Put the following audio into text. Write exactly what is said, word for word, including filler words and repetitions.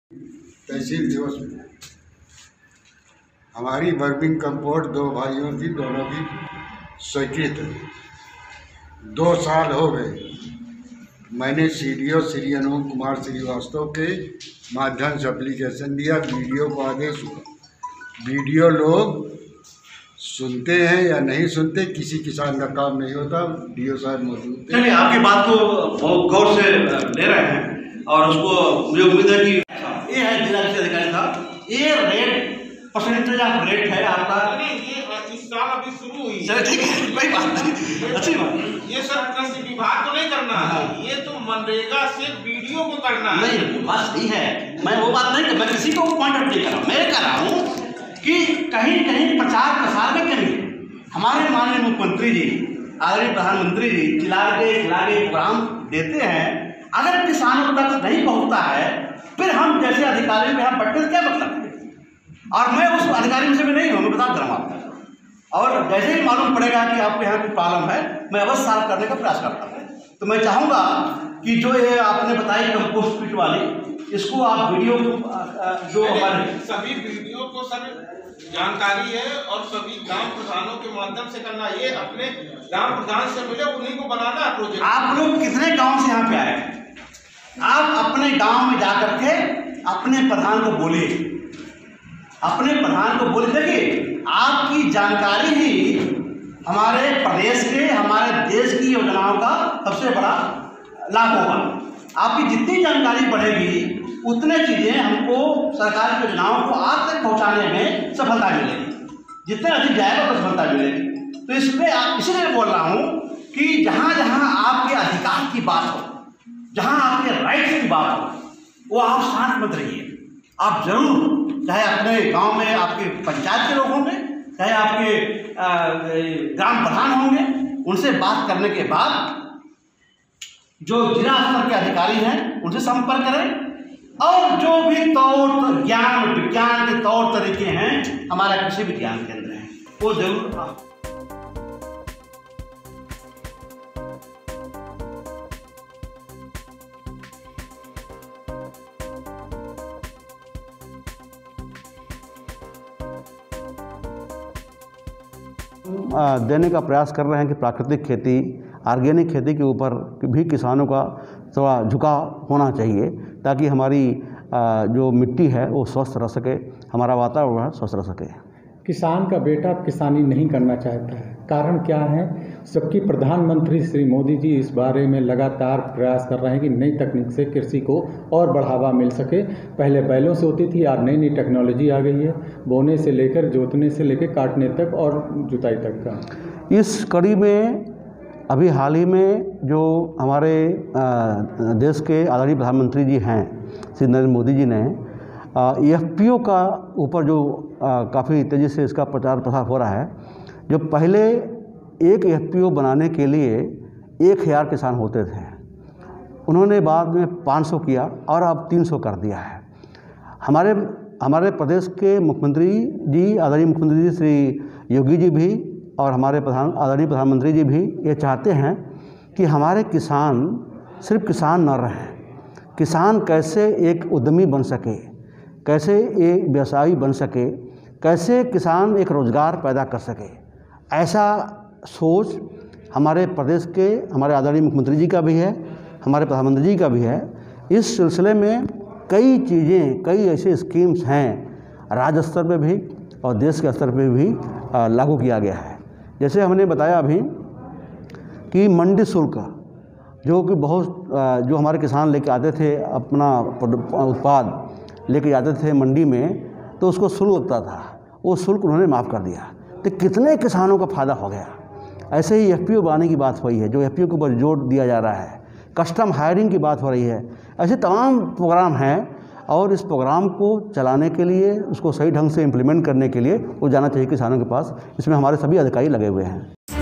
तहसील दिवस में हमारी वर्मिंग कंपोस्ट दो भाइयों की, दोनों की स्वीकृत है। दो साल हो गए मैंने C D O Shri Anoop Kumar Srivastava के माध्यम से एप्लीकेशन दिया, वीडियो को आदेश हुआ। वीडियो लोग सुनते हैं या नहीं सुनते, किसी किसान का काम नहीं होता। डी ओ साहब मौजूद थे। चलिए, आपकी बात को बहुत गौर से ले रहे हैं और उसको मुझे उम्मीद है कि ये है जिला कृषि अधिकारी साहब, ये रेट परसेंटेज ऑफ रेट है आपका। नहीं, ये इस साल अभी शुरू हुई। चलिए ठीक है, कोई बात नहीं, अच्छी बात। ये सब कृषि विभाग को नहीं करना है, ये तो मनरेगा से वीडियो को करना है। नहीं, बात सही है, मैं वो बात नहीं कर, मैं किसी को पॉइंट आउट नहीं कर रहा हूँ। मैं कह रहा हूँ कि कहीं कहीं प्रचार प्रसार में कमी। हमारे माननीय मुख्यमंत्री जी, आदरणीय प्रधानमंत्री जी खिला के खिला के प्रोग्राम देते हैं, अगर किसानों तक नहीं पहुँचता है, फिर हम जैसे अधिकारी में यहाँ बैठने से क्या मतलब है? और मैं उस अधिकारी से भी नहीं हूँ, मैं बता दे रहा हूँ आपको। और जैसे ही मालूम पड़ेगा कि आपको यहाँ कोई प्रॉब्लम है, मैं अवश्य सॉल्व करने का प्रयास करता हूँ। तो मैं चाहूँगा कि जो ये आपने बताई कंपोस्ट पिट वाली, इसको आप वीडियो जो हमारे सभी वीडियो को सब जानकारी है और सभी ग्राम प्रधानों के माध्यम से करना। ये अपने ग्राम प्रधान से मिले, उन्हीं को बनाना है प्रोजेक्ट। आप लोग कितने गांव से यहाँ पे आए? आप अपने गांव में जाकर के अपने प्रधान को बोलिए, अपने प्रधान को बोले। देखिए, आपकी जानकारी ही हमारे प्रदेश के, हमारे देश की योजनाओं का सबसे बड़ा लाभ होगा। आपकी जितनी जानकारी बढ़ेगी, उतने चीज़ें हमको सरकार की योजनाओं को आप तक पहुंचाने में सफलता मिलेगी। जितने अधिक जाएगा तो सफलता मिलेगी। तो इसलिए आप इसलिए बोल रहा हूँ कि जहाँ जहाँ आपके अधिकार की बात हो, जहाँ आपके राइट्स की बात हो, वो आप शांत मत रहिए। आप जरूर, चाहे अपने गांव में आपके पंचायत के लोग होंगे, चाहे आपके ग्राम प्रधान होंगे, उनसे बात करने के बाद जो जिला स्तर के अधिकारी हैं उनसे संपर्क करें। और जो भी तौर ज्ञान विज्ञान के तौर तरीके हैं हमारा कृषि विज्ञान केंद्र है, वो जरूर आप देने का प्रयास कर रहे हैं कि प्राकृतिक खेती, ऑर्गेनिक खेती के ऊपर भी किसानों का थोड़ा झुकाव होना चाहिए, ताकि हमारी जो मिट्टी है वो स्वस्थ रह सके, हमारा वातावरण स्वस्थ रह सके। किसान का बेटा किसानी नहीं करना चाहता है, कारण क्या है? जबकि प्रधानमंत्री श्री मोदी जी इस बारे में लगातार प्रयास कर रहे हैं कि नई तकनीक से कृषि को और बढ़ावा मिल सके। पहले बैलों से होती थी, आज नई नई टेक्नोलॉजी आ गई है, बोने से लेकर, जोतने से लेकर काटने तक और जुताई तक का। इस कड़ी में अभी हाल ही में जो हमारे देश के आदरणीय प्रधानमंत्री जी हैं श्री नरेंद्र मोदी जी ने एफ पी ओ का ऊपर जो काफ़ी तेज़ी से इसका प्रचार प्रसार हो रहा है। जो पहले एक एफ पी ओ बनाने के लिए एक हज़ार किसान होते थे, उन्होंने बाद में पाँच सौ किया और अब तीन सौ कर दिया है। हमारे हमारे प्रदेश के मुख्यमंत्री जी, आदरणीय मुख्यमंत्री जी श्री योगी जी भी और हमारे प्रधान आदरणीय प्रधानमंत्री जी भी ये चाहते हैं कि हमारे किसान सिर्फ किसान न रहें, किसान कैसे एक उद्यमी बन सके, कैसे एक व्यवसायी बन सके, कैसे किसान एक रोज़गार पैदा कर सके। ऐसा सोच हमारे प्रदेश के हमारे आदरणीय मुख्यमंत्री जी का भी है, हमारे प्रधानमंत्री जी का भी है। इस सिलसिले में कई चीज़ें, कई ऐसे स्कीम्स हैं राज्य स्तर पे भी और देश के स्तर पे भी लागू किया गया है। जैसे हमने बताया अभी कि मंडी शुल्क, जो कि बहुत जो हमारे किसान लेके आते थे अपना उत्पाद लेके जाते थे मंडी में, तो उसको शुल्क लगता था, वो शुल्क उन्होंने माफ़ कर दिया। तो कितने किसानों का फ़ायदा हो गया। ऐसे ही एफ पी ओ बनाने की बात हुई है, जो एफ पी ओ के ऊपर जोर दिया जा रहा है, कस्टम हायरिंग की बात हो रही है। ऐसे तमाम प्रोग्राम हैं और इस प्रोग्राम को चलाने के लिए, उसको सही ढंग से इम्प्लीमेंट करने के लिए वो जाना चाहिए किसानों के पास। इसमें हमारे सभी अधिकारी लगे हुए हैं।